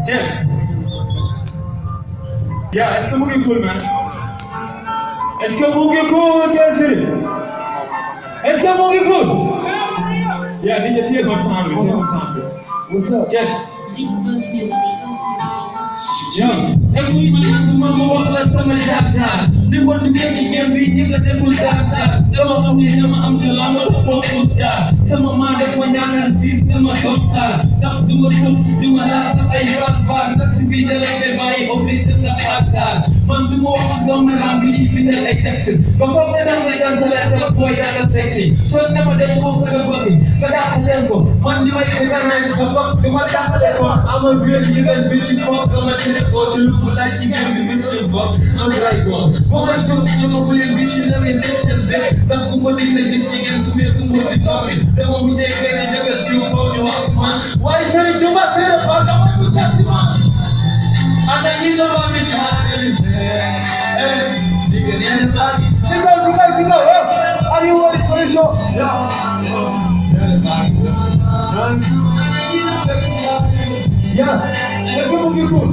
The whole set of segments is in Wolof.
Check. Yeah, est-ce que mu ngi cool, man? Est-ce que mu ngi cool, Kelsey? Est-ce que mu ngi cool? Yeah, DJ, hear my sound. Hear my sound. What's up? Check. Yeah. Every man, mama walk like somebody that. They want to get you can be nigga, they will die. Dama xam ne dama am te la ma focus da. Sama ma def ma ñaanal fii sama docteur. Tax du ma tëb du ma laal sax ay baat nag si biir dala fee bàyyi obligé nga xaar. Man du ma wax ak doomu naam bi ñuy bindal ay texte. Ba foog ne danga koy jàntale dama booy yàlla sexy. Soo dama dem ko nga bëgg nga dàqaleen ko. Man li may organise ba bopp du ma dàqaleen ko. Amal biir jigéen bi ci bopp dama tëdd ko ci lu ko laaj ci biir bi ci bopp. I'm right one. Boo ma jóg dama ko leen bi ci la ngeen def seen bee. Ndax ku ko dina gis jigéen ku mee ku mu ci toog dama mu dee kenn jëkk si foofu ñu wax man. Waaye Serigne Touba Sere Ba dama mu ca si man. Ana ñi la ma mi sa Are you ready for the show? Yeah. Let's go move cool.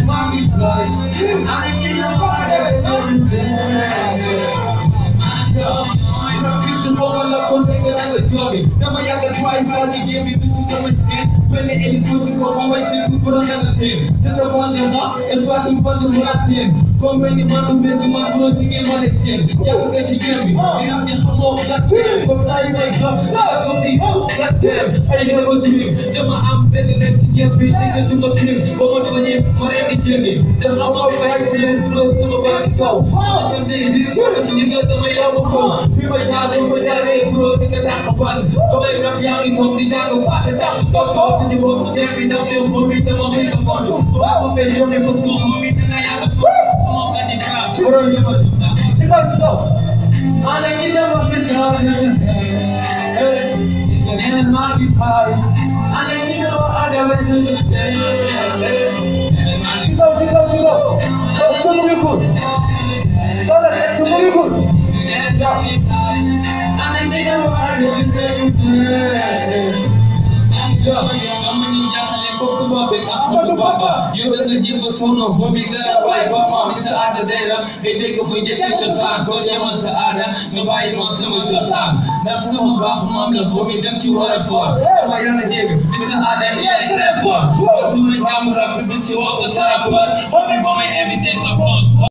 Dama yàgg try party game bi ci sama skin mel ni eli ko ci ko ma ci ko do na té c'est le bon là elle doit tout pas de matin comme ni ma me ci ma bro ci game Alexien yàgg nga ci game bi dina di xamoo gatte comme ça il may grab ça comme di gatte ay nga ko dream dama am benn len ci game bi ci du ko dream ba ma tooñe ma rek di jëndi dama am fay fi len bro sama ba ci kaw ma dem di ni nga dama yaw ko fi ma jaar ko jaaré bro di nga taxawal damay rap yaa ngi toog di jàng paate tax toog di bokk dem bi ndax yow moom it dama koy ko kontu waaw ma fay joxe parce que moom it danga yàgg moo nga di kaas borom yi ma ci kaw ana ngi dama misaal neen maa ngi faay ana ngi dama adama ci kaw est-ce que mu ngi cool est-ce que mu ngi cool yow da nga jéem a sonn boobu nga waaye ba ma sa aada day la ngay dégg muy njëkk cosaan doo ñemal sa aada nga bàyyi ma sama cosaan ndax sama baax maam la boobu dem ci war a fort dama yàlla dégg bi sa aada yi ay très fort du la jàmm rap bi ci wax ko sa rapport boobu ba may invité sa poste